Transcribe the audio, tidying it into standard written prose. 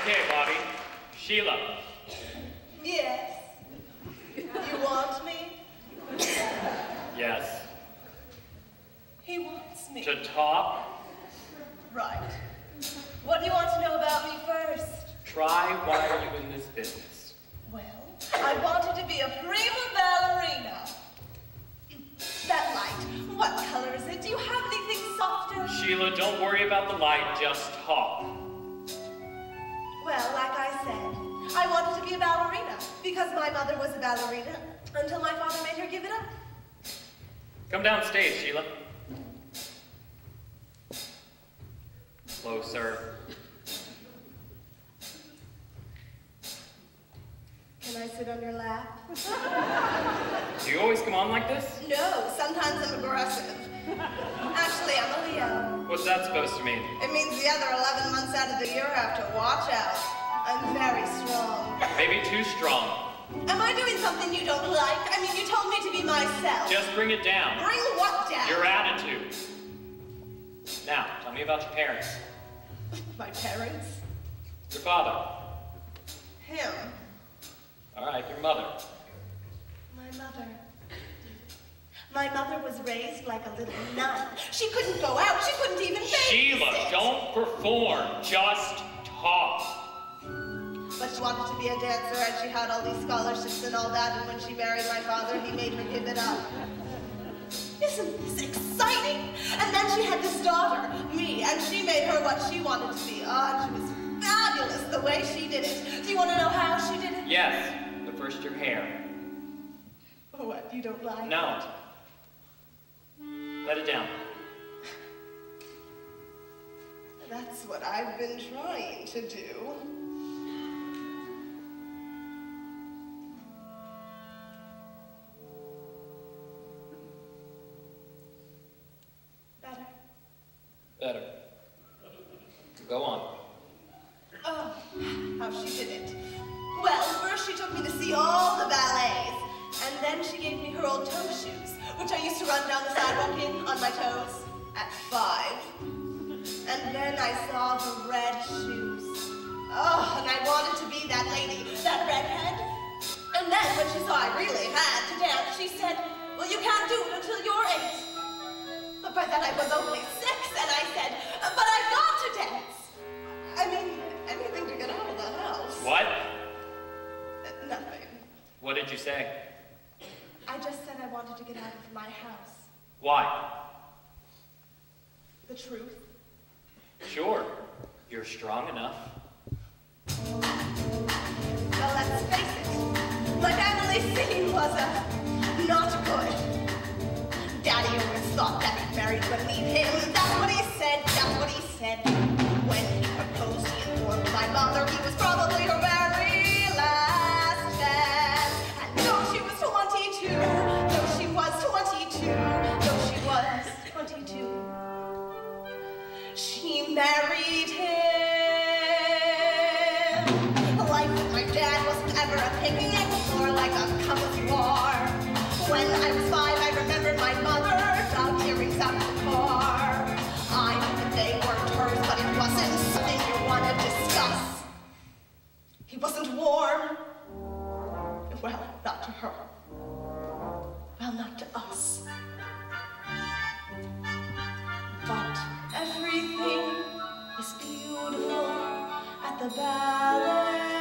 Okay, Bobby. Sheila. Yes. You want me? Yes. He wants me. To talk? Right. What do you want to know about me first? Try why are you in this business? Well, I wanted to be a prima ballerina. That light, what color is it? Do you have anything softer? Sheila, don't worry about the light, just talk. Well, like I said, I wanted to be a ballerina because my mother was a ballerina until my father made her give it up. Come downstage, Sheila. Closer. Can I sit on your lap? Do you always come on like this? No, sometimes I'm aggressive. Actually, I'm a Leo. What's that supposed to mean? It means the other 11 months out of the year I have to watch out. I'm very strong. Maybe too strong. Am I doing something you don't like? I mean, you told me to be myself. Just bring it down. Bring what down? Your attitude. Now, tell me about your parents. My parents? Your father. Him. All right, your mother. My mother. My mother was raised like a little nun. She couldn't go out. She couldn't even babysit. Sheila, don't perform. Just talk. But she wanted to be a dancer, and she had all these scholarships and all that, and when she married my father, he made her give it up. Isn't this exciting? And then she had this daughter, me, and she made her what she wanted to be. Oh, she was fabulous the way she did it. Do you want to know how she did it? Yes, but first your hair. What, you don't like No. Let it down. That's what I've been trying to do. Better. Go on. Oh, how she did it. Well, first she took me to see all the ballets, and then she gave me her old toe shoes, which I used to run down the sidewalk in on my toes at 5. And then I saw the red shoes. Oh, and I wanted to be that lady, that redhead. And then when she saw I really had to dance, she said, well, you can't do it until you're 8. But by then I was only 6, and I said, but I've got to dance. I mean, anything to get out of the house. What? Nothing. What did you say? I just said I wanted to get out of my house. Why? The truth. Sure. You're strong enough. Well, let's face it. My family scene was not good. Daddy always thought that he'd married would leave him. That's what he said, that's what he said. When he proposed, he informed my mother he was probably her very last chance. And though she was 22, though she was 22, though she was 22, she married him. Life with my dad wasn't ever a picnic or like a camouflage. When I was 5, I remembered my mother dug earrings out of the car. I knew that they weren't hers, but it wasn't something you want to discuss. He wasn't warm. Well, not to her. Well, not to us. But everything was beautiful at the ballet.